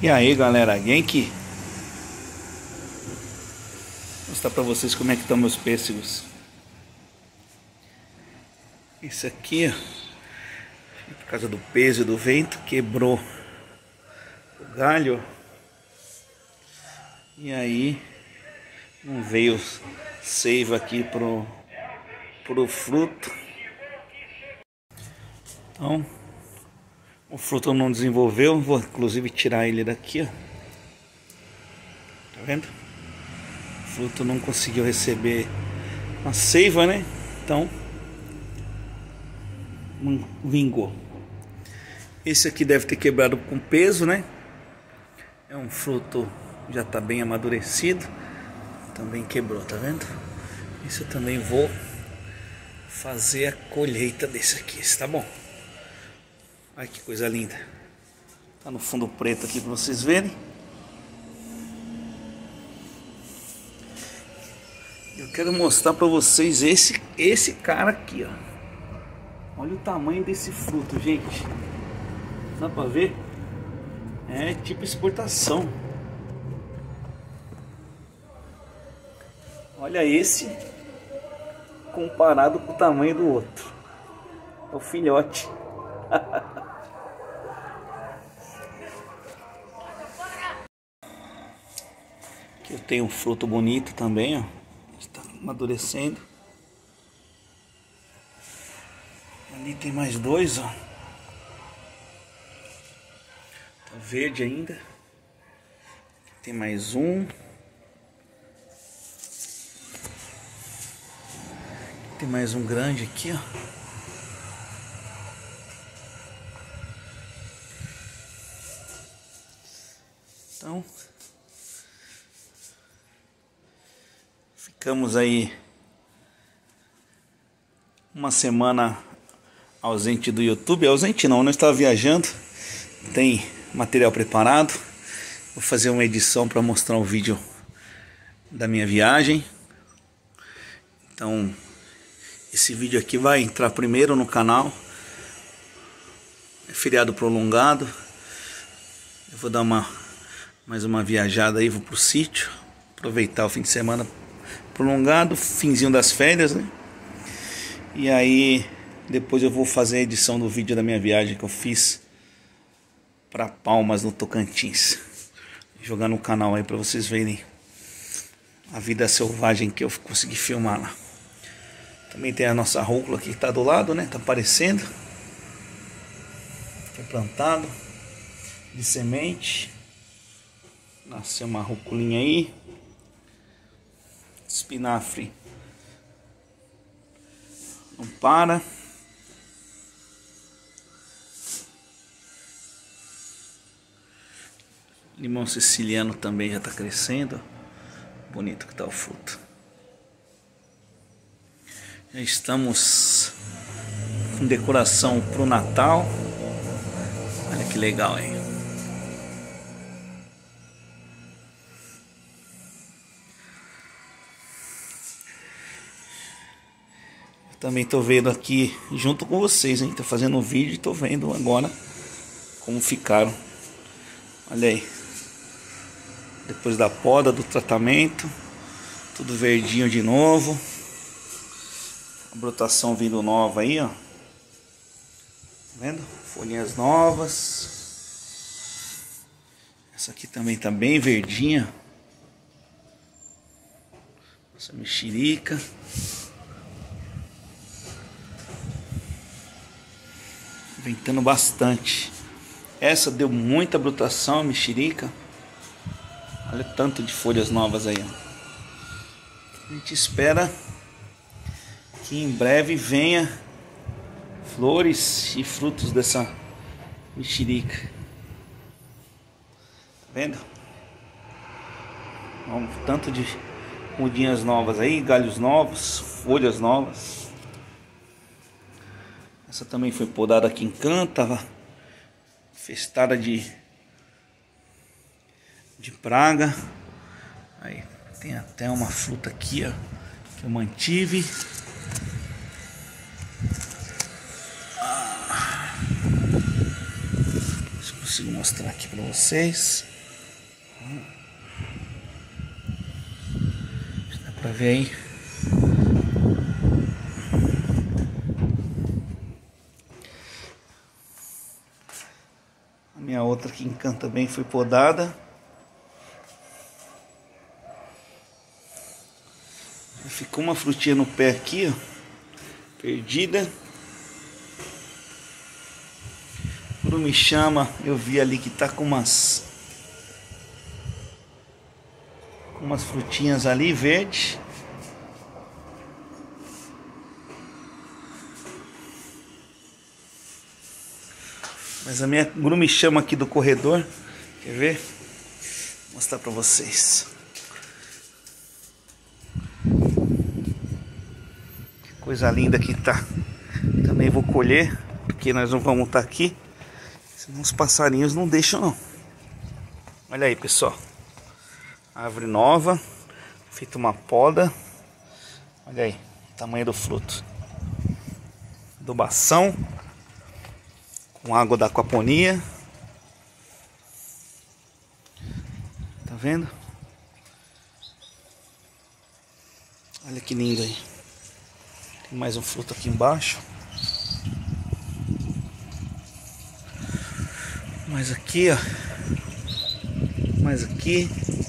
E aí galera, Genki, vou mostrar pra vocês como é que estão meus pêssegos. Esse aqui, ó, por causa do peso e do vento, quebrou o galho. E aí não veio seiva aqui pro fruto. Então o fruto não desenvolveu. Vou inclusive tirar ele daqui, ó. Tá vendo? O fruto não conseguiu receber a seiva, né? Então não vingou. Esse aqui deve ter quebrado com peso, né? É um fruto, já tá bem amadurecido. Também quebrou, tá vendo? Isso eu também vou fazer a colheita desse aqui, tá bom? Olha que coisa linda. Tá no fundo preto aqui para vocês verem. Eu quero mostrar para vocês esse cara aqui, ó. Olha o tamanho desse fruto, gente. Dá para ver? É tipo exportação. Olha esse comparado com o tamanho do outro. É o filhote. Aqui eu tenho um fruto bonito também, ó. Está amadurecendo. Ali tem mais dois, ó. Tá verde ainda. Aqui tem mais um. Tem mais um grande aqui, ó. Então, ficamos aí uma semana ausente do YouTube. Ausente não estava viajando. Tem material preparado. Vou fazer uma edição para mostrar um vídeo da minha viagem. Então, esse vídeo aqui vai entrar primeiro no canal. É feriado prolongado. Eu vou dar mais uma viajada aí, vou pro sítio. Aproveitar o fim de semana prolongado, finzinho das férias, né? E aí depois eu vou fazer a edição do vídeo da minha viagem que eu fiz para Palmas, no Tocantins. Vou jogar no canal aí para vocês verem a vida selvagem que eu consegui filmar lá. Também tem a nossa rúcula aqui que tá do lado, né? Tá aparecendo. Foi plantado de semente. Nasceu uma rúculinha aí. Espinafre não para. Limão siciliano também já está crescendo. Bonito que tá o fruto. Já estamos com decoração pro Natal. Olha que legal aí. Também tô vendo aqui junto com vocês, hein? Tô fazendo um vídeo e tô vendo agora como ficaram. Olha aí. Depois da poda, do tratamento, tudo verdinho de novo. A brotação vindo nova aí, ó. Tá vendo? Folhinhas novas. Essa aqui também tá bem verdinha. Essa mexerica. Ventando bastante. Essa deu muita brotação, a mexerica. Olha o tanto de folhas novas aí, ó. A gente espera que em breve venha flores e frutos dessa mexerica. Tá vendo? Um tanto de mudinhas novas aí, galhos novos, folhas novas. Essa também foi podada aqui em canto, tava infestada de praga. Aí tem até uma fruta aqui, ó, que eu mantive. Deixa eu consigo mostrar aqui para vocês. Dá pra ver aí. A minha outra que encanta bem foi podada. Ficou uma frutinha no pé aqui, ó, perdida. Quando me chama, eu vi ali que tá com umas frutinhas ali verde. Mas a minha grume chama aqui do corredor. Quer ver? Vou mostrar pra vocês. Que coisa linda que tá. Também vou colher, porque nós não vamos estar aqui. Senão os passarinhos não deixam não. Olha aí, pessoal. Árvore nova. Feita uma poda. Olha aí, o tamanho do fruto. Adubação. Com água da aquaponia. Tá vendo? Olha que lindo aí. Tem mais um fruto aqui embaixo. Mais aqui, ó. Mais aqui.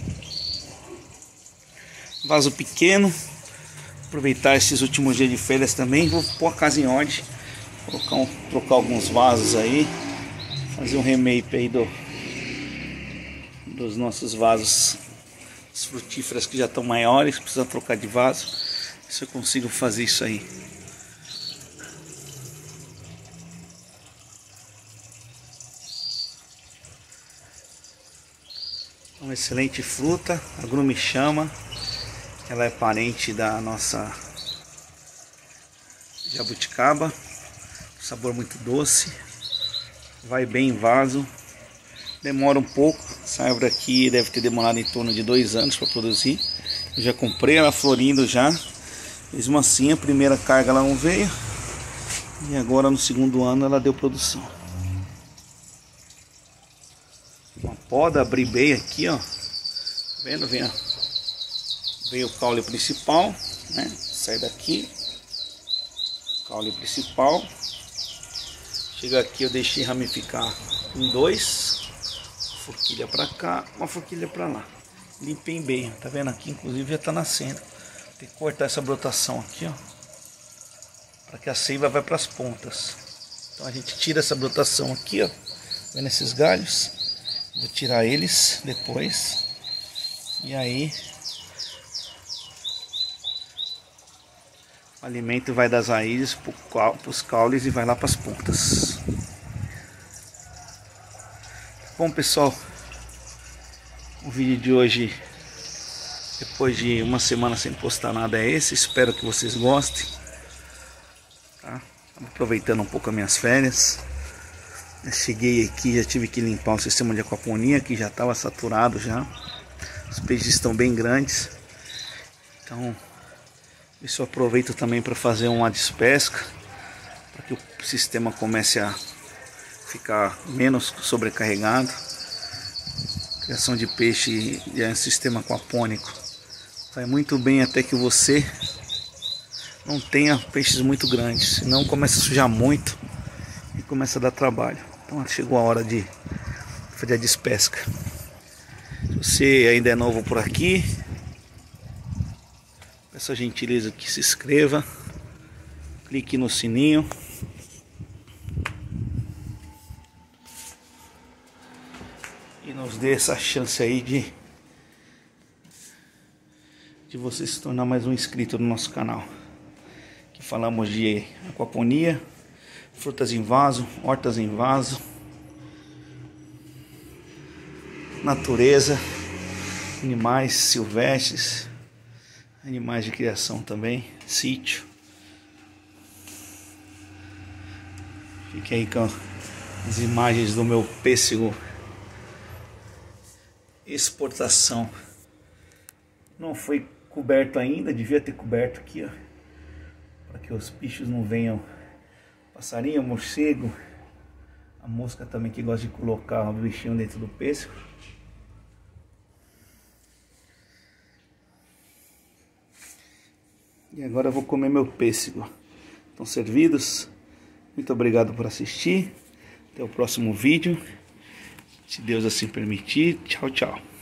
Vaso pequeno. Aproveitar esses últimos dias de férias também. Vou pôr a casa em ordem. Trocar alguns vasos aí. Fazer um remake aí dos nossos vasos. As frutíferas que já estão maiores. Precisa trocar de vaso. Se eu consigo fazer isso aí. Uma excelente fruta, a grume chama. Ela é parente da nossa jabuticaba. Sabor muito doce. Vai bem em vaso. Demora um pouco. Essa árvore aqui deve ter demorado em torno de 2 anos para produzir. Eu já comprei ela florindo já. Mesmo assim, a primeira carga ela não veio. E agora no segundo ano ela deu produção. Uma poda, abri bem aqui, ó. Tá vendo? Vem o caule principal, né? Sai daqui. Caule principal. Chega aqui, eu deixei ramificar em 2. Forquilha pra cá, uma forquilha pra lá. Limpei bem, tá vendo aqui? Inclusive já tá nascendo. Tem que cortar essa brotação aqui, ó. Para que a seiva vai para as pontas. Então a gente tira essa brotação aqui, ó. Vendo esses galhos? Vou tirar eles depois. E aí o alimento vai das raízes para os caules e vai lá para as pontas. Bom, pessoal, o vídeo de hoje, depois de uma semana sem postar nada, é esse. Espero que vocês gostem. Tá? Aproveitando um pouco as minhas férias. Eu cheguei aqui, já tive que limpar o sistema de aquaponia, que já estava saturado já. Os peixes estão bem grandes. Então, isso eu aproveito também para fazer uma despesca, para que o sistema comece a ficar menos sobrecarregado. Criação de peixe e um sistema aquapônico vai muito bem até que você não tenha peixes muito grandes, senão começa a sujar muito e começa a dar trabalho. Então chegou a hora de fazer a despesca. Se você ainda é novo por aqui, peço a gentileza que se inscreva, clique no sininho. E nos dê essa chance aí de você se tornar mais um inscrito no nosso canal. Aqui falamos de aquaponia, frutas em vaso, hortas em vaso, natureza, animais silvestres, animais de criação também, sítio. Fique aí com as imagens do meu pêssego exportação. Não foi coberto ainda, devia ter coberto aqui, ó, para que os bichos não venham. Passarinho, morcego, a mosca também que gosta de colocar o bichinho dentro do pêssego. E agora eu vou comer meu pêssego. Estão servidos. Muito obrigado por assistir. Até o próximo vídeo. Se Deus assim permitir. Tchau, tchau.